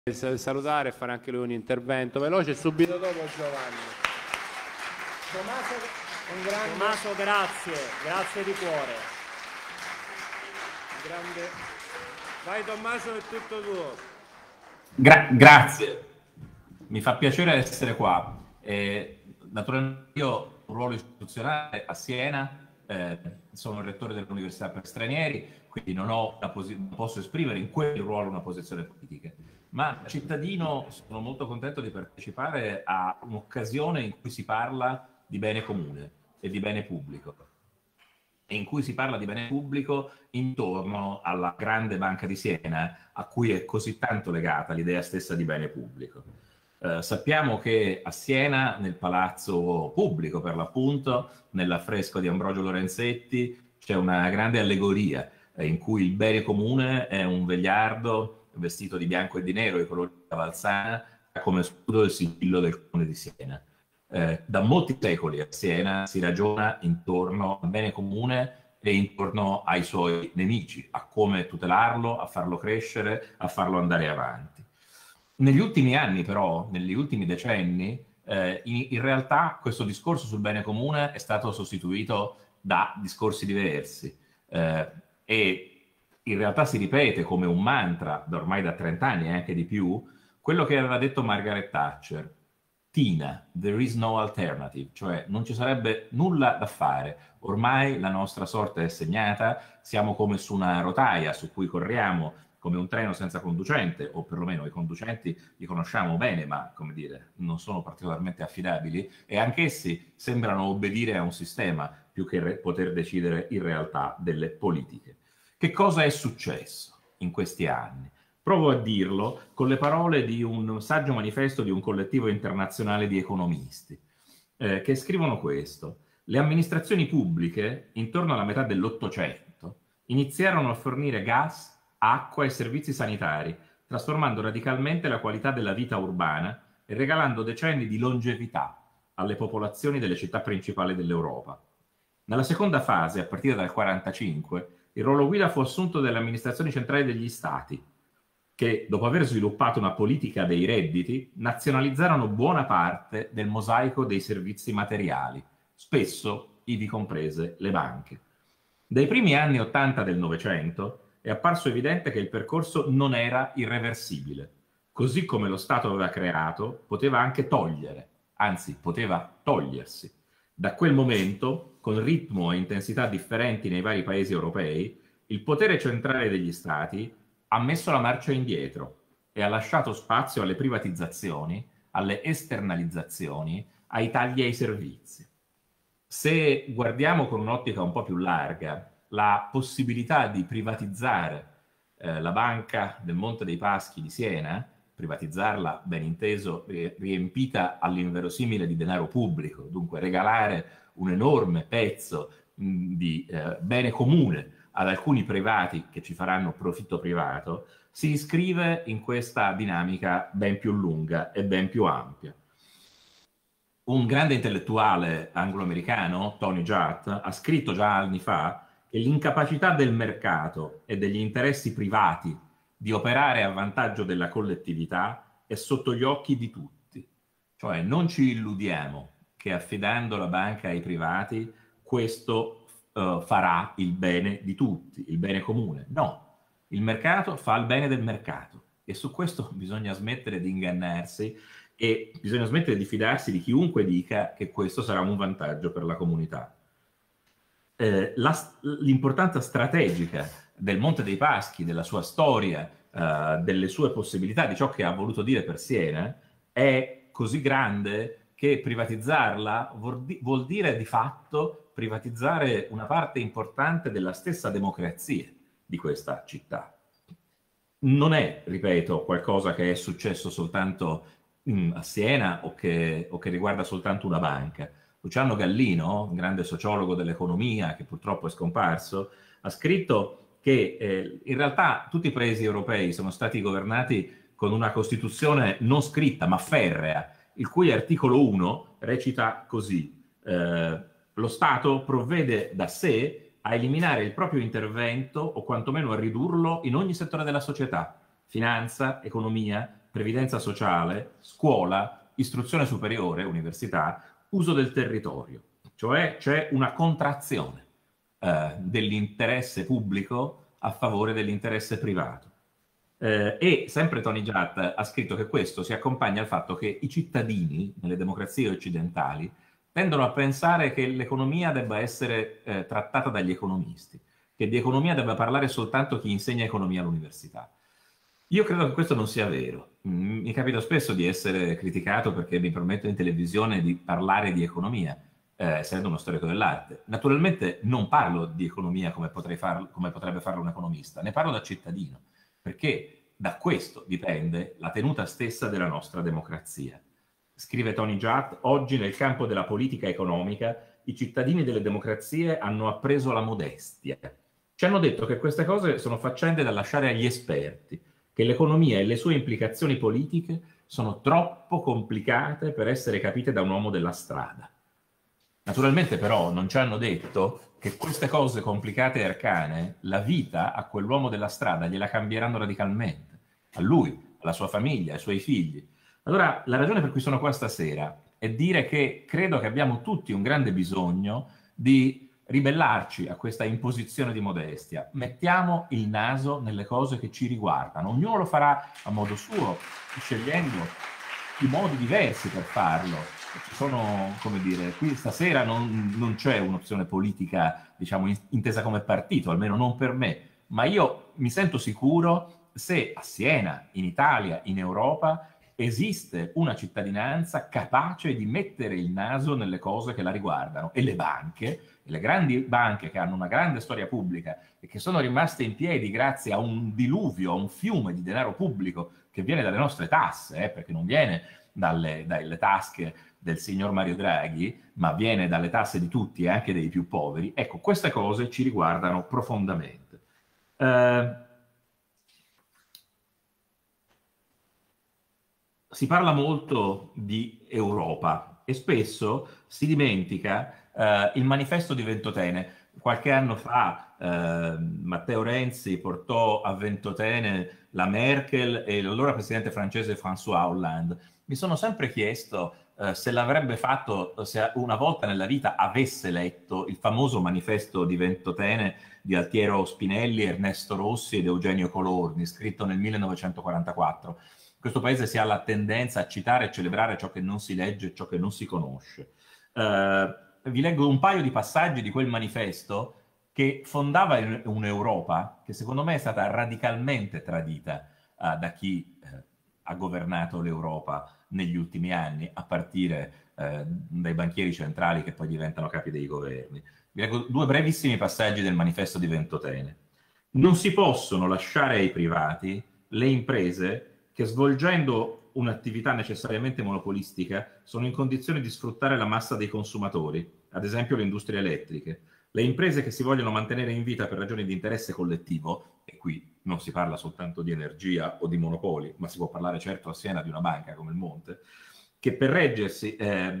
salutare e fare anche lui un intervento veloce subito dopo Giovanni. Tommaso, grazie di cuore. Grande. Vai Tommaso, è tutto tuo. Grazie, mi fa piacere essere qua. Naturalmente io ho un ruolo istituzionale a Siena, sono il rettore dell'Università per Stranieri, quindi non posso esprimere in quel ruolo una posizione politica, ma da cittadino sono molto contento di partecipare a un'occasione in cui si parla di bene comune e di bene pubblico, e in cui si parla di bene pubblico intorno alla grande Banca di Siena, a cui è così tanto legata l'idea stessa di bene pubblico. Sappiamo che a Siena, nel Palazzo Pubblico per l'appunto, nell'affresco di Ambrogio Lorenzetti, c'è una grande allegoria in cui il bene comune è un vegliardo vestito di bianco e di nero, i colori della Valsana, come scudo il sigillo del Comune di Siena. Da molti secoli a Siena si ragiona intorno al bene comune e intorno ai suoi nemici, a come tutelarlo, a farlo crescere, a farlo andare avanti. Negli ultimi anni però, negli ultimi decenni, in realtà questo discorso sul bene comune è stato sostituito da discorsi diversi e in realtà si ripete come un mantra, ormai da 30 anni e anche di più, quello che aveva detto Margaret Thatcher: Tina, there is no alternative, cioè non ci sarebbe nulla da fare, ormai la nostra sorte è segnata, siamo come su una rotaia su cui corriamo come un treno senza conducente, o perlomeno i conducenti li conosciamo bene, ma, come dire, non sono particolarmente affidabili, e anch'essi sembrano obbedire a un sistema più che poter decidere in realtà delle politiche. Che cosa è successo in questi anni? Provo a dirlo con le parole di un saggio manifesto di un collettivo internazionale di economisti, che scrivono questo: le amministrazioni pubbliche, intorno alla metà dell'Ottocento, iniziarono a fornire gas, acqua e servizi sanitari, trasformando radicalmente la qualità della vita urbana e regalando decenni di longevità alle popolazioni delle città principali dell'Europa. Nella seconda fase, a partire dal 1945, il ruolo guida fu assunto dalle amministrazioni centrali degli stati, che, dopo aver sviluppato una politica dei redditi, nazionalizzarono buona parte del mosaico dei servizi materiali, spesso ivi comprese le banche. Dai primi anni '80 del Novecento è apparso evidente che il percorso non era irreversibile. Così come lo Stato aveva creato, poteva anche togliere, anzi poteva togliersi. Da quel momento, con ritmo e intensità differenti nei vari paesi europei, il potere centrale degli Stati ha messo la marcia indietro e ha lasciato spazio alle privatizzazioni, alle esternalizzazioni, ai tagli ai servizi. Se guardiamo con un'ottica un po' più larga, la possibilità di privatizzare la Banca del Monte dei Paschi di Siena, privatizzarla, ben inteso, riempita all'inverosimile di denaro pubblico, dunque regalare un enorme pezzo di bene comune ad alcuni privati che ci faranno profitto privato, si iscrive in questa dinamica ben più lunga e ben più ampia. Un grande intellettuale anglo-americano, Tony Judt, ha scritto già anni fa che l'incapacità del mercato e degli interessi privati di operare a vantaggio della collettività è sotto gli occhi di tutti. Cioè non ci illudiamo che affidando la banca ai privati questo farà il bene di tutti, il bene comune. No, il mercato fa il bene del mercato e su questo bisogna smettere di ingannarsi e bisogna smettere di fidarsi di chiunque dica che questo sarà un vantaggio per la comunità. L'importanza strategica del Monte dei Paschi, della sua storia, delle sue possibilità, di ciò che ha voluto dire per Siena, è così grande che privatizzarla vuol dire di fatto privatizzare una parte importante della stessa democrazia di questa città. Non è, ripeto, qualcosa che è successo soltanto a Siena o che riguarda soltanto una banca. Luciano Gallino, un grande sociologo dell'economia che purtroppo è scomparso, ha scritto che in realtà tutti i paesi europei sono stati governati con una Costituzione non scritta ma ferrea, il cui articolo 1 recita così: lo Stato provvede da sé a eliminare il proprio intervento o quantomeno a ridurlo in ogni settore della società, finanza, economia, previdenza sociale, scuola, istruzione superiore, università, uso del territorio. Cioè c'è una contrazione dell'interesse pubblico a favore dell'interesse privato. E sempre Tony Judt ha scritto che questo si accompagna al fatto che i cittadini nelle democrazie occidentali tendono a pensare che l'economia debba essere trattata dagli economisti, che di economia debba parlare soltanto chi insegna economia all'università. Io credo che questo non sia vero. Mi capita spesso di essere criticato perché mi permetto in televisione di parlare di economia, essendo uno storico dell'arte. Naturalmente non parlo di economia come potrebbe farlo un economista, ne parlo da cittadino, perché da questo dipende la tenuta stessa della nostra democrazia. Scrive Tony Judt, oggi nel campo della politica economica i cittadini delle democrazie hanno appreso la modestia. Ci hanno detto che queste cose sono faccende da lasciare agli esperti, che l'economia e le sue implicazioni politiche sono troppo complicate per essere capite da un uomo della strada. Naturalmente però non ci hanno detto che queste cose complicate e arcane, la vita a quell'uomo della strada gliela cambieranno radicalmente, a lui, alla sua famiglia, ai suoi figli. Allora, la ragione per cui sono qua stasera è dire che credo che abbiamo tutti un grande bisogno di ribellarci a questa imposizione di modestia. Mettiamo il naso nelle cose che ci riguardano. Ognuno lo farà a modo suo, scegliendo i modi diversi per farlo. Ci sono, come dire, qui stasera non c'è un'opzione politica, diciamo, intesa come partito, almeno non per me, ma io mi sento sicuro se a Siena, in Italia, in Europa, esiste una cittadinanza capace di mettere il naso nelle cose che la riguardano, e le banche, le grandi banche che hanno una grande storia pubblica e che sono rimaste in piedi grazie a un diluvio, a un fiume di denaro pubblico che viene dalle nostre tasse, perché non viene dalle tasche del signor Mario Draghi, ma viene dalle tasse di tutti e anche dei più poveri. Ecco, queste cose ci riguardano profondamente. Si parla molto di Europa e spesso si dimentica il manifesto di Ventotene. Qualche anno fa Matteo Renzi portò a Ventotene la Merkel e l'allora presidente francese François Hollande. Mi sono sempre chiesto se l'avrebbe fatto, se una volta nella vita avesse letto il famoso manifesto di Ventotene di Altiero Spinelli, Ernesto Rossi ed Eugenio Colorni, scritto nel 1944. Questo paese si ha la tendenza a citare e celebrare ciò che non si legge e ciò che non si conosce. Vi leggo un paio di passaggi di quel manifesto che fondava un'Europa che secondo me è stata radicalmente tradita da chi ha governato l'Europa negli ultimi anni, a partire dai banchieri centrali che poi diventano capi dei governi. Vi leggo due brevissimi passaggi del manifesto di Ventotene. Non si possono lasciare ai privati le imprese che, svolgendo un'attività necessariamente monopolistica, sono in condizione di sfruttare la massa dei consumatori, ad esempio le industrie elettriche. Le imprese che si vogliono mantenere in vita per ragioni di interesse collettivo, e qui non si parla soltanto di energia o di monopoli, ma si può parlare certo a Siena di una banca come il Monte, che per reggersi,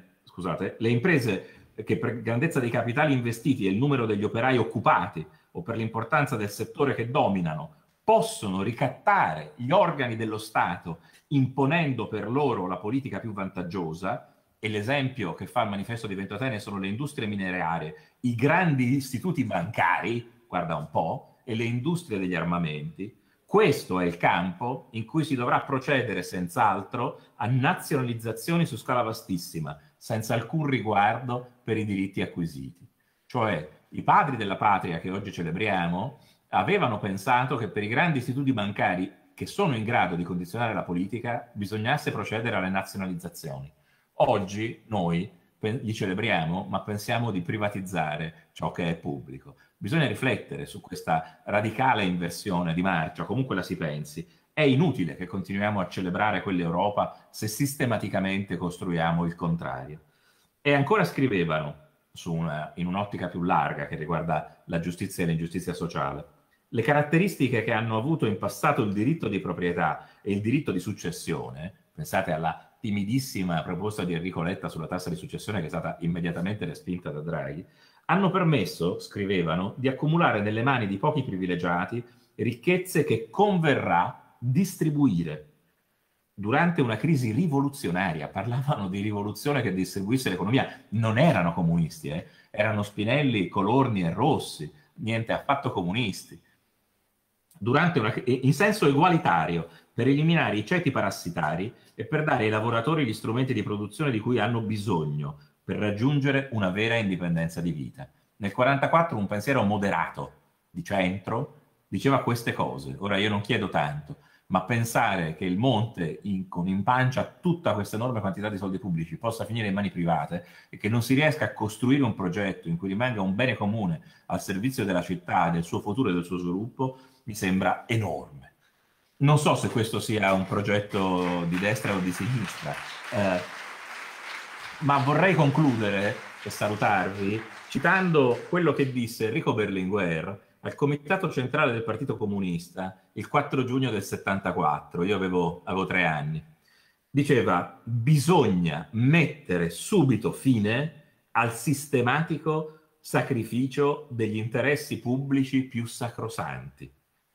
le imprese che per grandezza dei capitali investiti e il numero degli operai occupati o per l'importanza del settore che dominano, possono ricattare gli organi dello Stato imponendo per loro la politica più vantaggiosa, e l'esempio che fa il manifesto di Ventotene sono le industrie minerarie, i grandi istituti bancari, guarda un po', e le industrie degli armamenti. Questo è il campo in cui si dovrà procedere senz'altro a nazionalizzazioni su scala vastissima, senza alcun riguardo per i diritti acquisiti. Cioè, i padri della patria che oggi celebriamo avevano pensato che per i grandi istituti bancari che sono in grado di condizionare la politica bisognasse procedere alle nazionalizzazioni. Oggi noi li celebriamo, ma pensiamo di privatizzare ciò che è pubblico. Bisogna riflettere su questa radicale inversione di marcia, comunque la si pensi. È inutile che continuiamo a celebrare quell'Europa se sistematicamente costruiamo il contrario. E ancora scrivevano, in un'ottica più larga che riguarda la giustizia e l'ingiustizia sociale, le caratteristiche che hanno avuto in passato il diritto di proprietà e il diritto di successione, pensate alla timidissima proposta di Enrico Letta sulla tassa di successione che è stata immediatamente respinta da Draghi, hanno permesso, scrivevano, di accumulare nelle mani di pochi privilegiati ricchezze che converrà distribuire. durante una crisi rivoluzionaria, parlavano di rivoluzione che distribuisse l'economia, non erano comunisti, erano Spinelli, Colorni e Rossi, niente affatto comunisti. In senso egualitario, per eliminare i ceti parassitari e per dare ai lavoratori gli strumenti di produzione di cui hanno bisogno per raggiungere una vera indipendenza di vita. Nel 1944 un pensiero moderato, di centro, diceva queste cose. Ora io non chiedo tanto, ma pensare che il Monte, con in pancia tutta questa enorme quantità di soldi pubblici, possa finire in mani private e che non si riesca a costruire un progetto in cui rimanga un bene comune al servizio della città, del suo futuro e del suo sviluppo, mi sembra enorme. Non so se questo sia un progetto di destra o di sinistra, ma vorrei concludere e salutarvi citando quello che disse Enrico Berlinguer al Comitato Centrale del Partito Comunista il 4 giugno del 74, io avevo 3 anni. Diceva: bisogna mettere subito fine al sistematico sacrificio degli interessi pubblici più sacrosanti.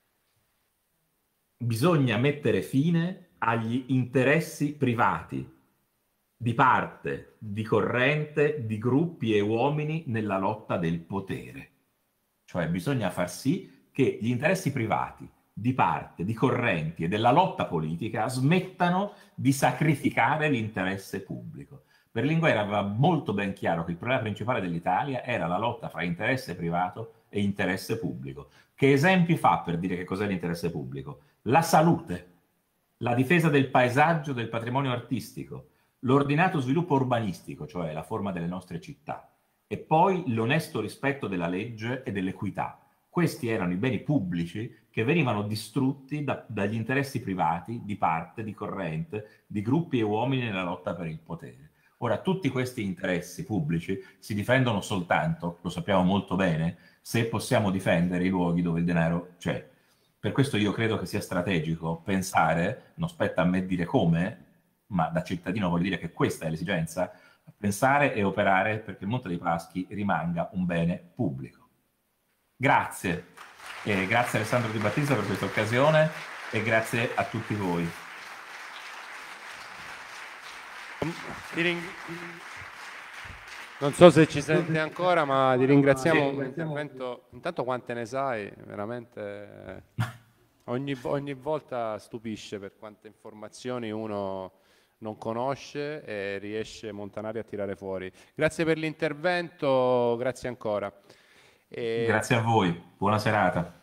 Bisogna mettere fine agli interessi privati, di parte, di corrente, di gruppi e uomini nella lotta del potere. Cioè bisogna far sì che gli interessi privati, di parte, di correnti e della lotta politica smettano di sacrificare l'interesse pubblico. Berlinguer aveva molto ben chiaro che il problema principale dell'Italia era la lotta fra interesse privato e interesse pubblico. Che esempi fa per dire che cos'è l'interesse pubblico? La salute, la difesa del paesaggio, del patrimonio artistico, l'ordinato sviluppo urbanistico, cioè la forma delle nostre città, e poi l'onesto rispetto della legge e dell'equità. Questi erano i beni pubblici che venivano distrutti dagli interessi privati, di parte, di corrente, di gruppi e uomini nella lotta per il potere. Ora, tutti questi interessi pubblici si difendono soltanto, lo sappiamo molto bene, se possiamo difendere i luoghi dove il denaro c'è. Per questo io credo che sia strategico pensare, non spetta a me dire come, ma da cittadino voglio dire che questa è l'esigenza, pensare e operare perché il Monte dei Paschi rimanga un bene pubblico. Grazie, e grazie Alessandro Di Battista per questa occasione e grazie a tutti voi. Non so se ci sente ancora, ma ti ringraziamo per l'intervento. Intanto quante ne sai, veramente ogni volta stupisce per quante informazioni uno non conosce e riesce Montanari a tirare fuori. Grazie per l'intervento, grazie ancora. Grazie a voi, buona serata.